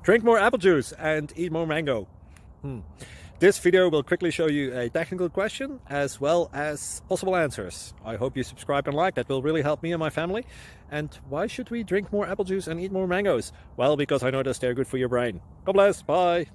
Drink more apple juice and eat more mango. This video will quickly show you a technical question as well as possible answers. I hope you subscribe and like, that will really help me and my family. And why should we drink more apple juice and eat more mangoes? Well, because I noticed they're good for your brain. God bless, bye!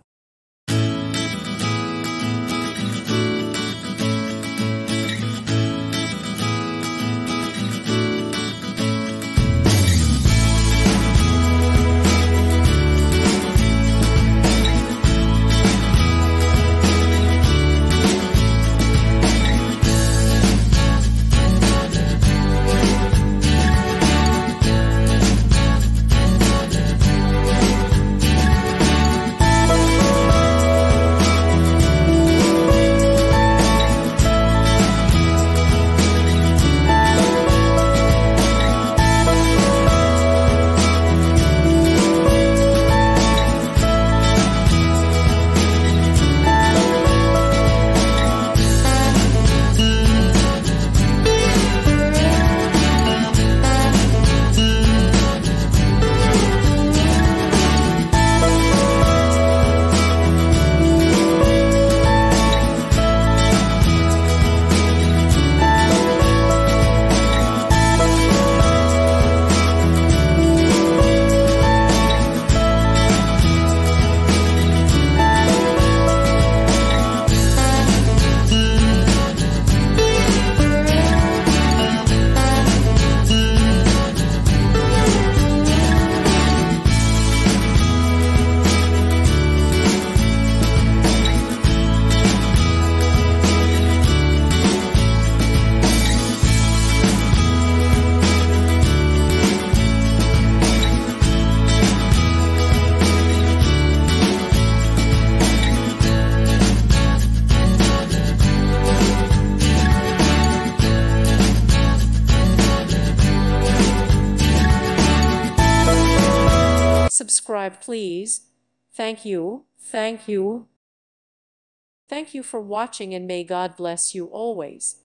Subscribe, please. Thank you. Thank you. Thank you for watching, and may God bless you always.